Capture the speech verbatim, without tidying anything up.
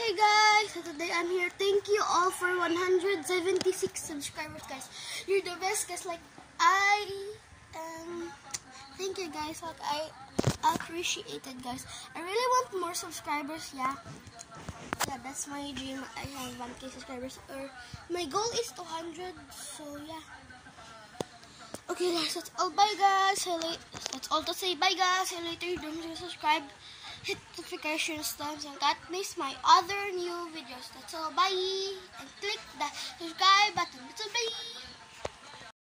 Hi guys! So today I'm here. Thank you all for one hundred seventy-six subscribers, guys. You're the best, guys. Like, I um thank you guys. Like, I appreciate it, guys. I really want more subscribers. Yeah, yeah, that's my dream. I have one K subscribers, or my goal is two hundred. So yeah. Okay, guys. That's all. Bye, guys. That's all to say. Bye, guys. See you later. Don't forget to subscribe. Hit notification stamps and that makes my other new videos. That's all. Bye. And click the subscribe button. That's all. Bye.